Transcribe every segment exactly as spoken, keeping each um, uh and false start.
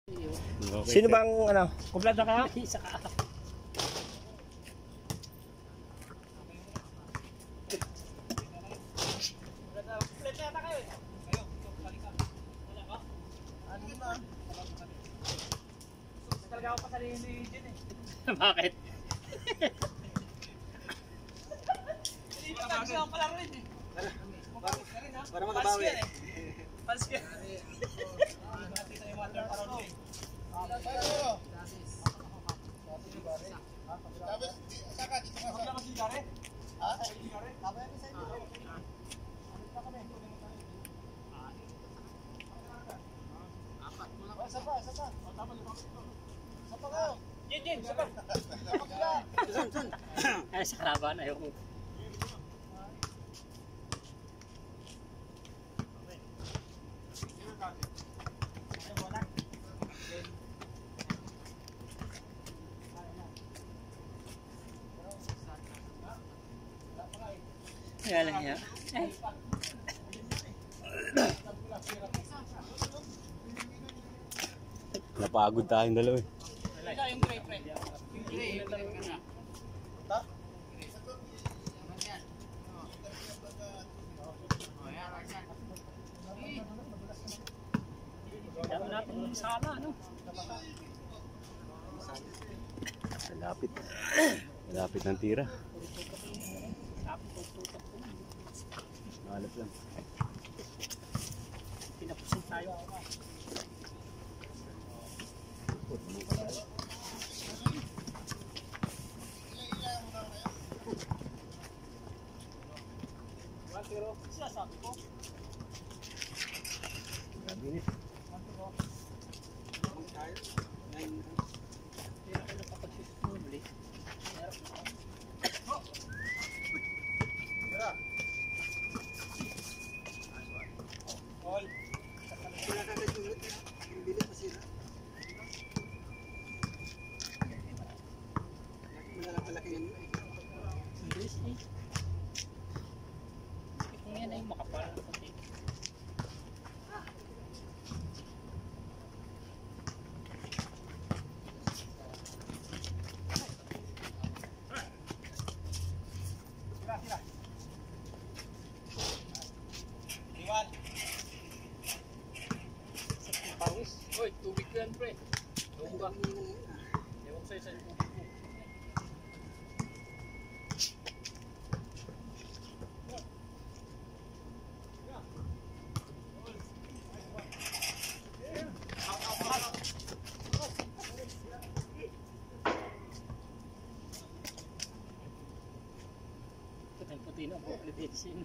Okay, Sino bang ano? Kumplado ka? Isa ka. Talaga ako pa sa ni Jen eh. Bakit? Hindi pa tayo siya pala rin eh. Para makabawi. Pals ka. Jin, Jin, sapa. Ay, sa kalaban, ayoko. Kaya lang yan. Napagod tayong dalawa eh. Ito yung gray friend. Yung gray, yung gray ka na. Ito? Dami natin yung sala, ano? Malapit. Malapit ng tira. Malap lang. Pinapusin tayo. Pero sasabi ko. Grabe niya. Pero kung napapag-shoot mo ulit, meron ko. All. Sila kagad yung bilit masira. Malaki yan eh. English eh. Kung yan ay makapal na pati. Iwan. Sa pawis. Hoy, tubig ko yan pre. Ewan ba? Ewan sa'yo sa tubig ko. Puti na po ulit sin.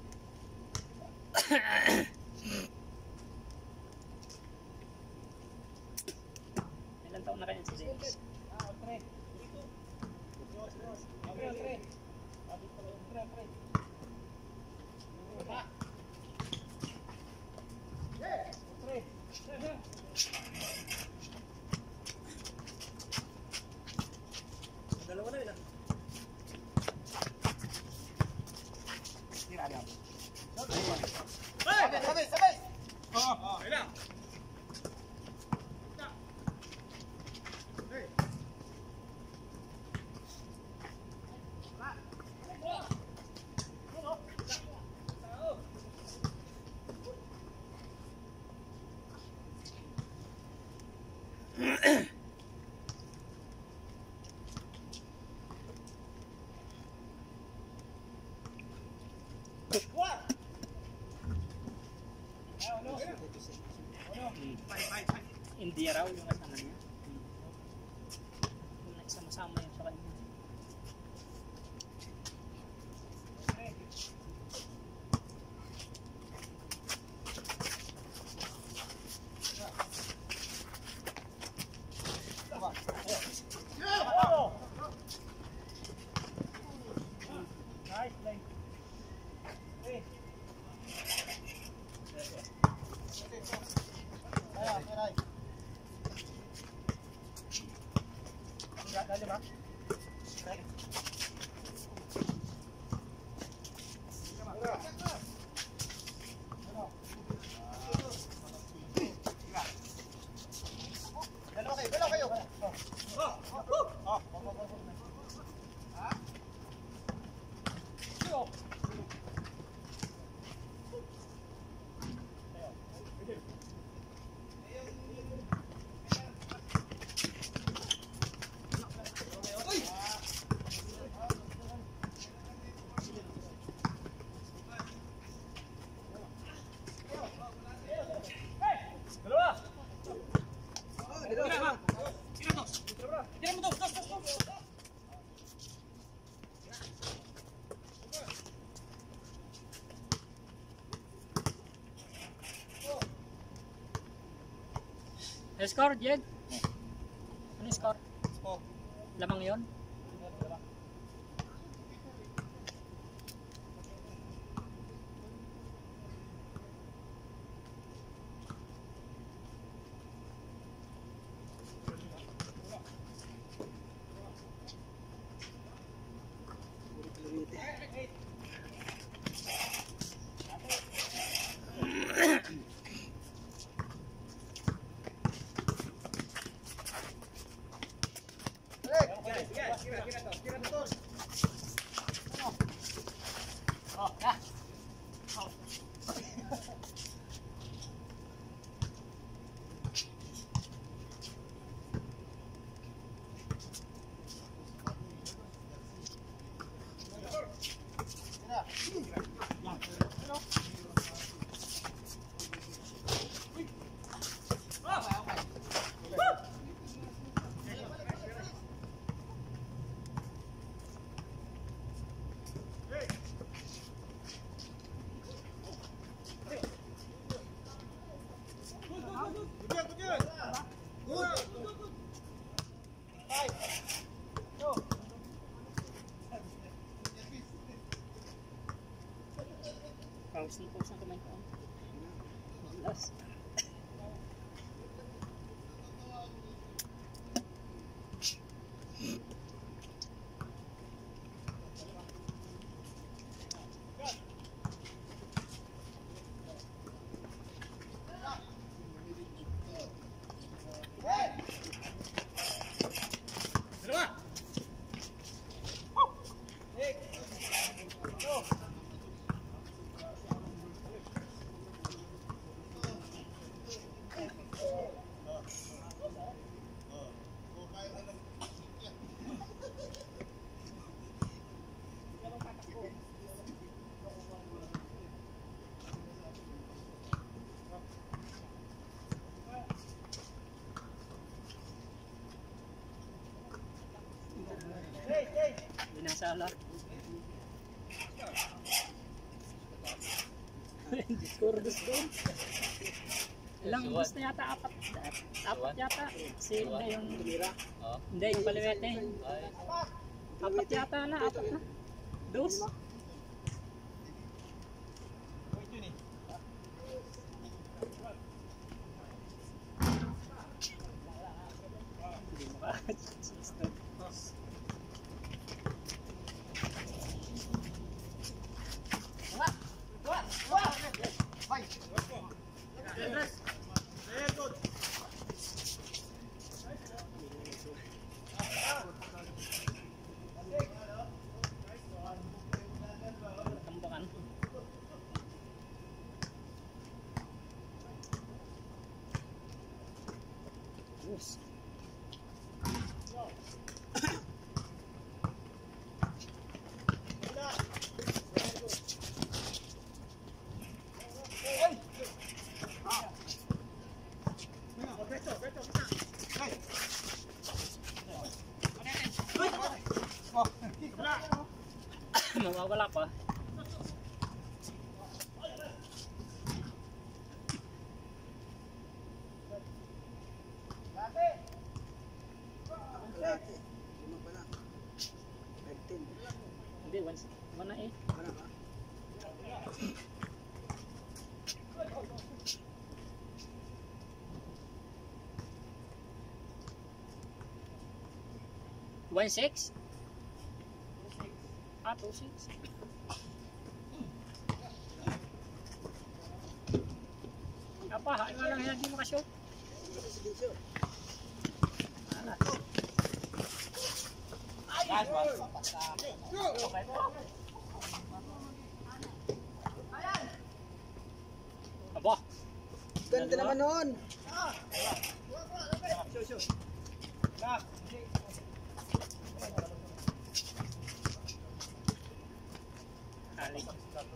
Ilan taon na kanya si James? Ah, tre. Dito. Tre, tre. Sabi ko lang tre, tre. Pa. Yeah, tre. Dalawa na yun ah. Sabay, sabay, sabay. Oh, oh, ilang. Hey. What? Hindi raw yung kasama niya. Yung nagsama-sama yun sa kanya. Nice play. Hey. Ayan, ayan. Dali ba? Ano score, Jed? Ano score? Oh. Lamang yon? Oh, ya. Pawis na pawis ang kamay ko. Malas. Binasala. Hindi score dos doon. Ilang dos na yata? Apat. Apat yata. Kasi hindi yung... Hindi yung paliwete. Apat yata na. Apat na. Dos. Hindi mo ba? Tambakan. Yes. Mawawala pa. Hindi, one, one na eh. One six? Ah, two six. Apa, hain nga lang yan, hindi mo ka-shoot. Ala. Aba, Ganda naman noon. aling.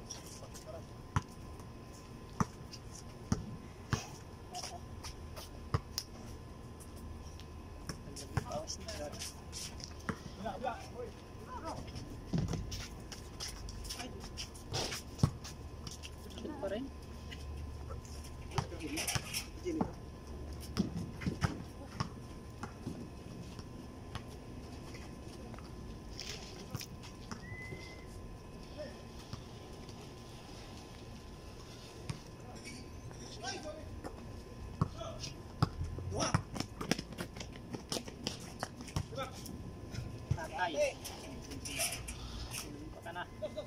Shoot pa rin. Jimmy. Tatay. Pa ka na.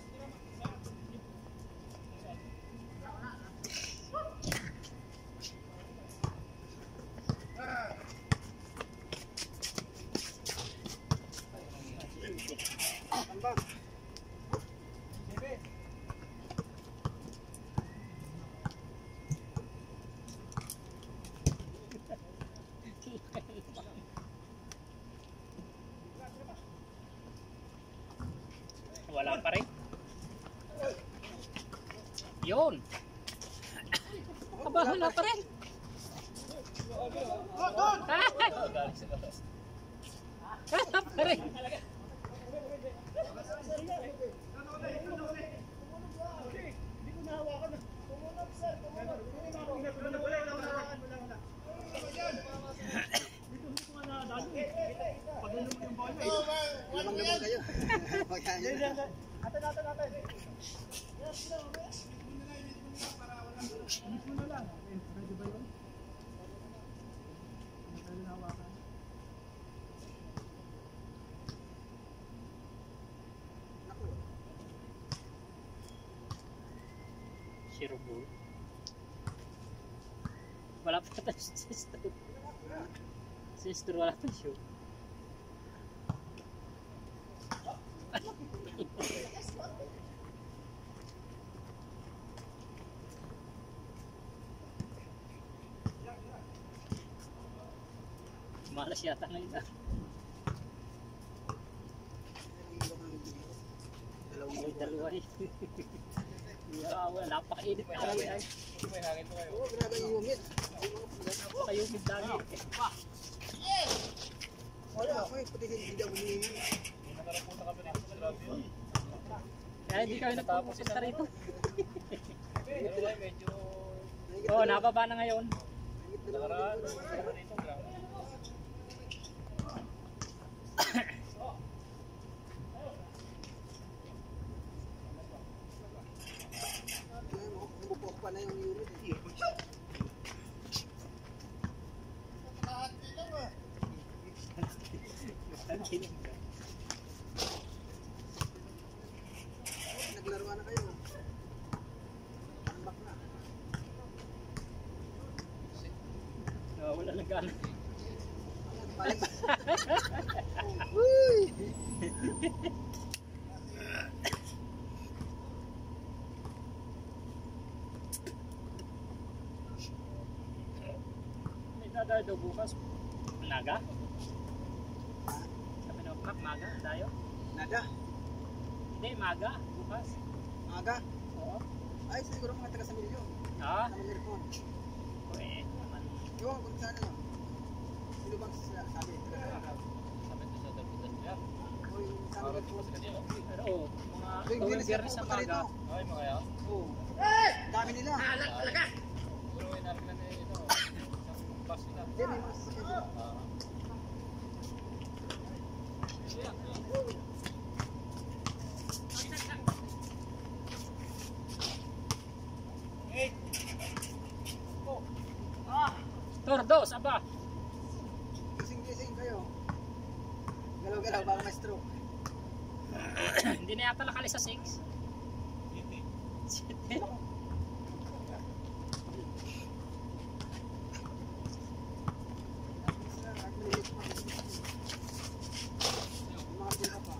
Tambak. Wala pa rin. Yun. Aba, wala pa rin. Wala pa rin. Lamang naman kayo. Magkaya. Zero ball. Wala pa tayo sister. Sister, wala pa show. Malas yata ngayon ah. May dalawa eh. Ah, wala, napakainit na kami ay. Oo, grabe yung humid. Napakayumid lagi. Wala ako eh, pati hindi daw humihingan. Kaya hindi kami nagpupunta rito. Oo, oh, nababa na ngayon. Bubuk pa na yung unit eh. Naglaruan na kayo. Tambak na. Oh, wala lang gana. Balik. Uy! May dadalo daw bukas. Naga? Sabi na pak, maga, tayo. Nada. Hindi, maga, bukas. Aga. Oo. Ay, siguro mga taga Samilyo. Ah, Sa Manircon. pwede naman. Yung kung saan ano. Sino bang sa- sabi? O yung sa Manircon. Pero oo, mga Tuwing tuwing Biyernes na biyernes sa pupunta maga. rito. Ay, mga Oo. Dami nila. Puro inarin na ito. Isang bus nila. Hindi, may mga sasakyan sila. Tordos, aba. Gising-gising kayo. Galaw-galaw, baka may stroke. Hindi na yata nakali sa six. City. Sila, at maliliit pa. Yung mga sila pa.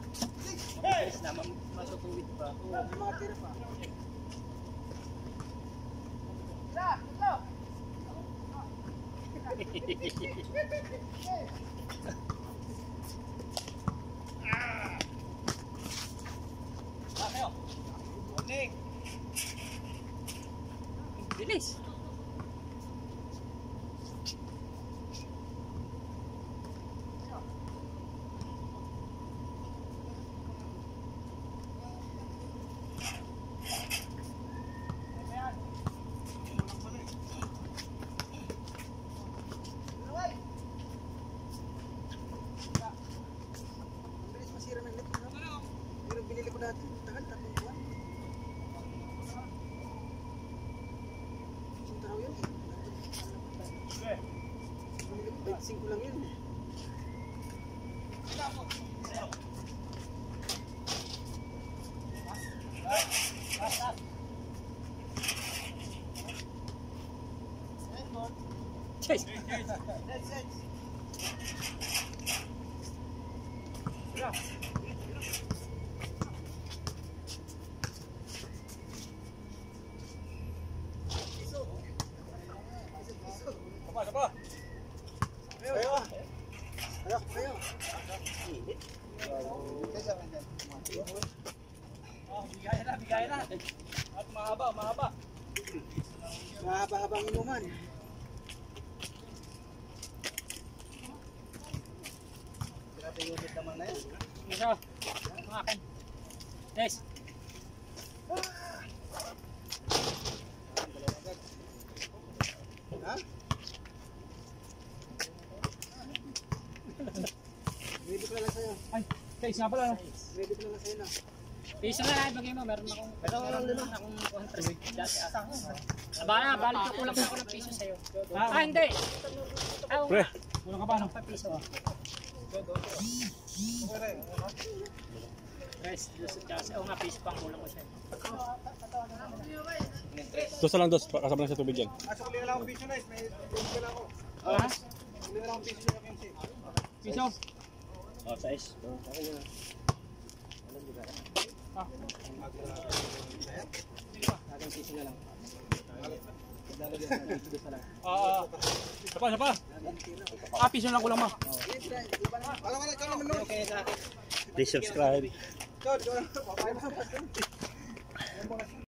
Bilis. Ang bilis masira ng net. Pero binili ko dati. Tagal, tatlong buwan. Sinta raw yun eh. Binili ko, twenty-five lang yun eh. Chase. Kayo ah. Kayo, kayo. Bigay na, bigay na. At mahaba, mahaba. Mahaba-habang inuman. Grabe yung unit naman na yan. Ito. Ang akin. Yes. Ha? Ready ko na lang sa'yo. Ay, guys, nga pala. Ready ko na lang sa'yo na. Piso na lang, bagay mo. Meron akong, meron akong one hundred dati ata. Bala, balik ko kulang ako ng piso sa'yo. Ah, hindi. Ah, Pre. Kulang ka pa, no? pa piso. Rest, lusot kasi. Oo nga, piso pang kulang ko sa'yo. Dos na lang, dos. Kasama lang sa tubig yan. Asa ko lang akong piso na. May piso na ako. Ha? Hindi na lang akong piso na K M C. Piso. Oh, size. Aking piso na lang. Ah, isa pa, isa pa. Ah, piso lang kulang mo. Wala wala, ikaw naman nun. Okay, sa akin. Please subscribe. Ikaw, ikaw lang. Papaya mo sa